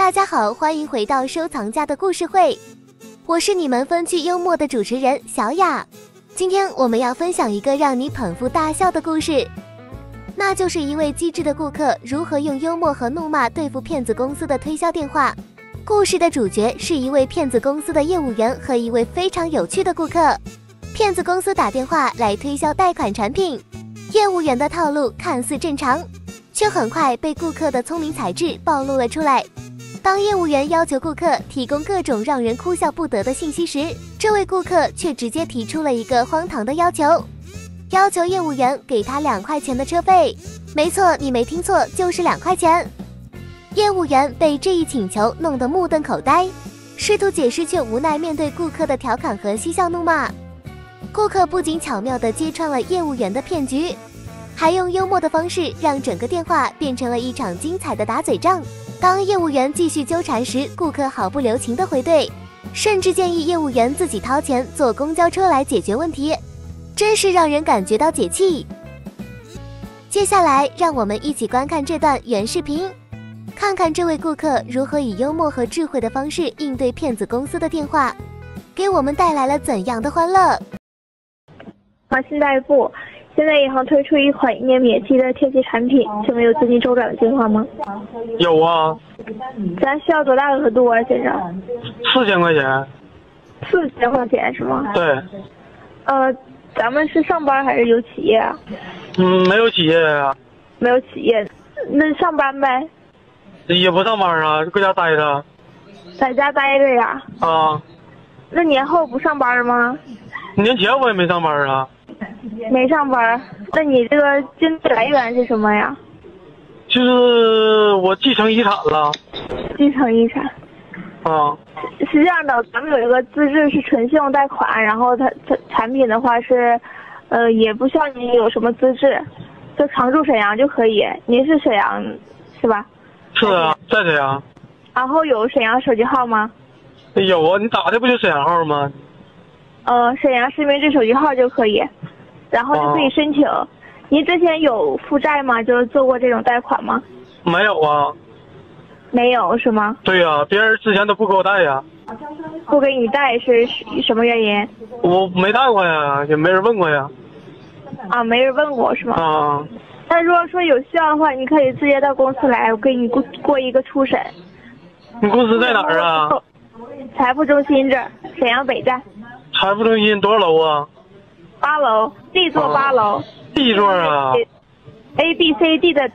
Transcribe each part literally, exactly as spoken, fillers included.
大家好，欢迎回到收藏家的故事会，我是你们风趣幽默的主持人小雅。今天我们要分享一个让你捧腹大笑的故事，那就是一位机智的顾客如何用幽默和怒骂对付骗子公司的推销电话。故事的主角是一位骗子公司的业务员和一位非常有趣的顾客。骗子公司打电话来推销贷款产品，业务员的套路看似正常，却很快被顾客的聪明才智暴露了出来。当业务员要求顾客提供各种让人哭笑不得的信息时，这位顾客却直接提出了一个荒唐的要求，要求业务员给他两块钱的车费。没错，你没听错，就是两块钱。业务员被这一请求弄得目瞪口呆，试图解释却无奈面对顾客的调侃和嬉笑怒骂。顾客不仅巧妙地揭穿了业务员的骗局，还用幽默的方式让整个电话变成了一场精彩的打嘴仗。当业务员继续纠缠时，顾客毫不留情地回怼，甚至建议业务员自己掏钱坐公交车来解决问题，真是让人感觉到解气。接下来让我们一起观看这段原视频，看看这位顾客如何以幽默和智慧的方式应对骗子公司的电话，给我们带来了怎样的欢乐。 华信代步，现在银行推出一款一年免息的贴息产品，请问有资金周转的计划吗？ 有啊。 咱需要多大额度啊，先生？ 四千块钱。 四千块钱是吗？ 对。 呃，咱们是上班还是有企业啊？ 嗯，没有企业啊。 没有企业，那上班呗？ 也不上班啊，就搁家待着。 在家待着呀？ 啊。 那年后不上班吗？ 年前我也没上班啊。 没上班，那你这个经济来源是什么呀？ 就是我继承遗产了。 继承遗产。 啊。 是这样的，咱们有一个资质是纯信用贷款，然后它它产品的话是，呃，也不需要你有什么资质，就常住沈阳就可以。您是沈阳是吧？ 是啊，在沈阳。 然后有沈阳手机号吗？ 有啊，你打的不就沈阳号吗？ 呃，沈阳实名制手机号就可以，然后就可以申请。哦、您之前有负债吗？就是做过这种贷款吗？ 没有啊。 没有是吗？ 对呀、啊，别人之前都不给我贷呀。 不给你贷是什么原因？ 我没贷过呀，也没人问过呀。 啊，没人问过是吗？ 啊。 那如果说有需要的话，你可以直接到公司来，我给你过过一个初审。 你公司在哪儿啊？ 财富中心这儿，沈阳北站。 财富中心多少楼啊？ 八楼 ，D 座八楼。 D 座啊 ？A B C D 的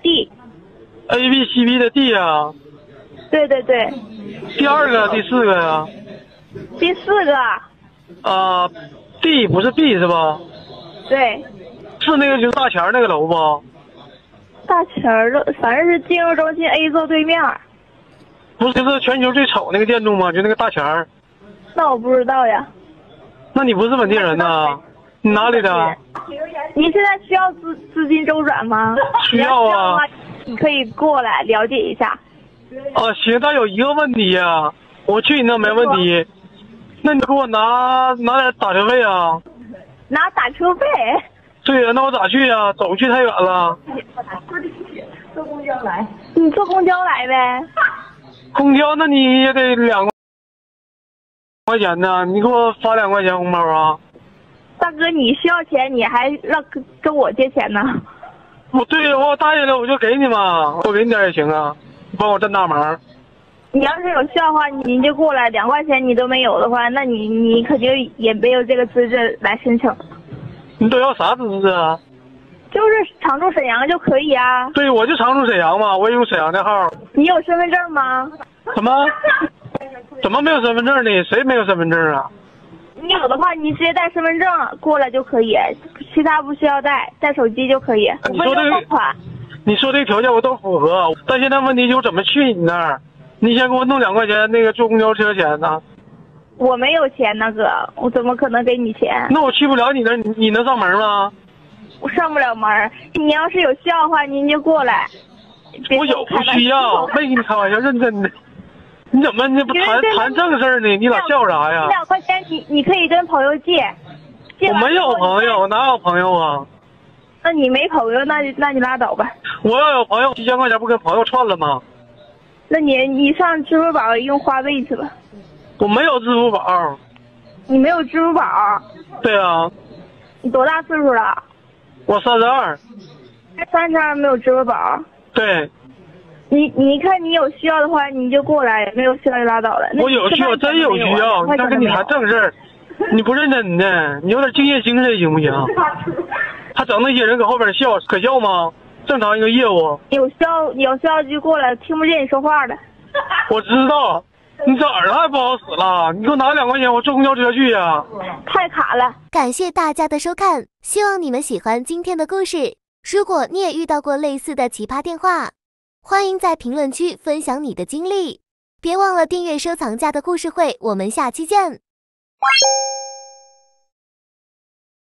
D。A B C B 的 D 啊？ 对对对。 第二个、第四个呀？ 第四个。 啊 ，D 不是 B 是吧？ 对。 是那个就是大钱那个楼不？ 大钱的，反正是金融中心 A 座对面。 不是，就是全球最丑那个建筑吗？就那个大钱儿。 那我不知道呀。 那你不是本地人呐？你哪里的？ 您现在需要资资金周转吗？ 需要啊。 你可以过来了解一下。 啊，行，但有一个问题呀，我去你那没问题，那你给我拿拿点打车费啊？ 拿打车费？ 对呀，那我咋去呀？走去太远了。 坐公交来。你坐公交来呗。 公交那你也得两块钱呢，你给我发两块钱红包啊？ 大哥，你需要钱，你还让跟跟我借钱呢？ 我对呀，我答应了，我就给你嘛，我给你点也行啊，你帮我这大忙。 你要是有需要的话，您就过来，两块钱你都没有的话，那你你肯定也没有这个资质来申请。 你都要啥资质啊？ 就是常住沈阳就可以啊。 对，我就常住沈阳嘛，我也用沈阳的号。 你有身份证吗？ 什么？怎么没有身份证呢？谁没有身份证啊？ 你有的话，你直接带身份证过来就可以，其他不需要带，带手机就可以。 你说这个，你说这个条件我都符合，但现在问题就是怎么去你那儿？你先给我弄两块钱那个坐公交车钱呢？ 我没有钱呢，哥，我怎么可能给你钱？ 那我去不了你那儿，你你能上门吗？ 我上不了门，你要是有需要的话，您就过来。 我有不需要，没跟你开玩笑，认真的。你怎么你不谈谈正事儿呢？你老笑啥呀？ 两块钱你你可以跟朋友借。借我没有朋友，哪有朋友啊？ 那你没朋友，那那你拉倒吧。 我要有朋友，几千块钱不跟朋友串了吗？ 那你你上支付宝用花呗去吧。 我没有支付宝。 你没有支付宝？ 对啊。 你多大岁数了？ 我三十二。 三十二没有支付宝？ 对。 你你看你有需要的话你就过来，没有需要就拉倒了。 我有需要，真有需要。你看跟你谈正事儿，你不认真的，你有点敬业精神行不行？他整那些人搁后边笑，可笑吗？正常一个业务。 有需要有需要就过来，听不见你说话了。 我知道，你这耳朵还不好使了，你给我拿两块钱，我坐公交车去呀。 太卡了。 感谢大家的收看，希望你们喜欢今天的故事。如果你也遇到过类似的奇葩电话，欢迎在评论区分享你的经历，别忘了订阅收藏家的故事会，我们下期见。